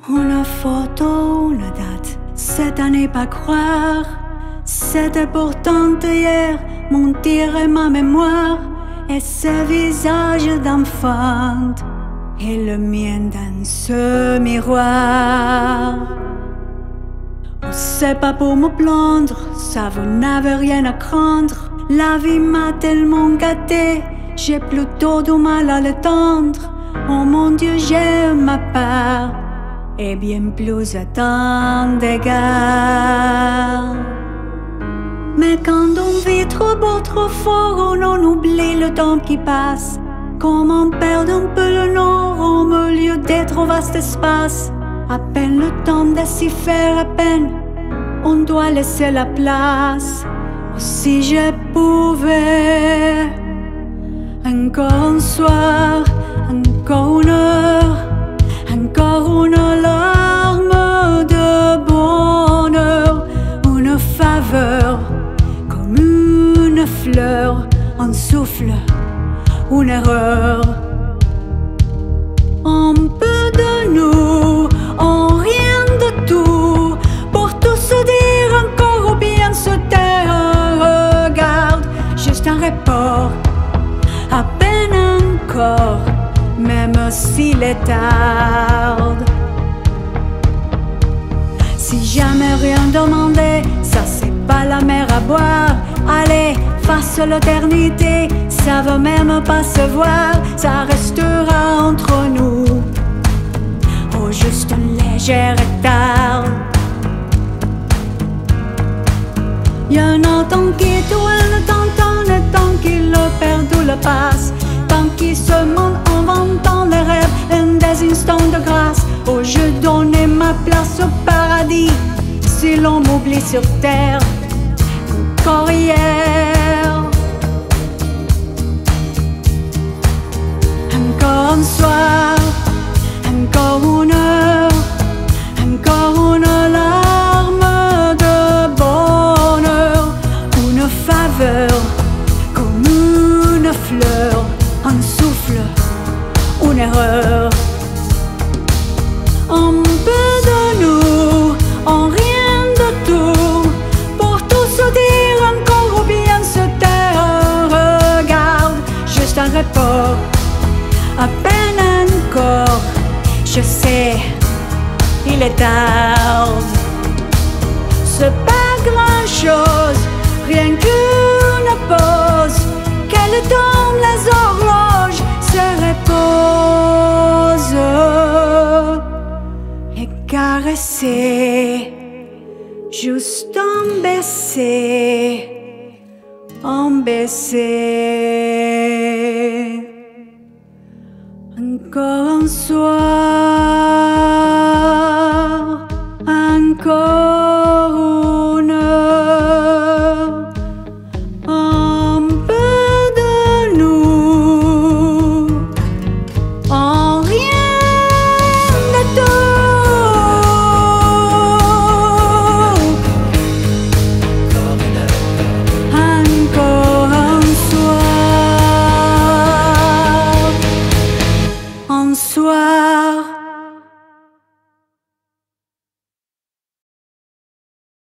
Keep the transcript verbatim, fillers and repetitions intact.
Une photo, une date, c'est à ne pas croire. C'était pourtant hier, mon tir et ma mémoire. Et ce visage d'enfant et le mien dans ce miroir. Oh, c'est pas pour me plaindre, ça vous n'avez rien à craindre. La vie m'a tellement gâté, j'ai plutôt du mal à l'étendre. Oh mon Dieu, j'ai ma part et bien plus à tant d'égards. Mais quand on vit trop beau, trop fort, on en oublie le temps qui passe. Comme on perd un peu le nord au milieu des trop vastes espaces. À peine le temps de s'y faire à peine, on doit laisser la place. Oh, si je pouvais, encore un soir, encore une heure, encore une larme de bonheur, une faveur, comme une fleur, un souffle, une erreur. Un peu de nous, en rien de tout, pour tout se dire encore ou bien se taire. Regarde, juste un report, à peine encore, même s'il est tard. Si jamais rien demandé, ça c'est pas la mer à boire. Allez, face l'éternité, ça va même pas se voir. Ça restera entre nous, au juste un léger retard. Y'en a tant qui tourne, tant, tant, le temps qu'il le perd ou le passe. Tant qu'il se monte en vantant les rêves, un des instants de grâce. Oh, je donnais ma place au paradis, si l'on m'oublie sur terre, encore hier. Encore un soir, encore une heure, encore une larme de bonheur, une faveur, comme une fleur, un souffle, une erreur. Un peu de nous, en rien de tout, pour tout se dire encore ou bien se taire. Regarde, juste un report, à peine encore, je sais, il est tard. C'est pas grand chose, rien qu'une pause, qu'elle tombe les horloges se reposent. Et caresser, juste un baiser, un baiser. Encore un soir.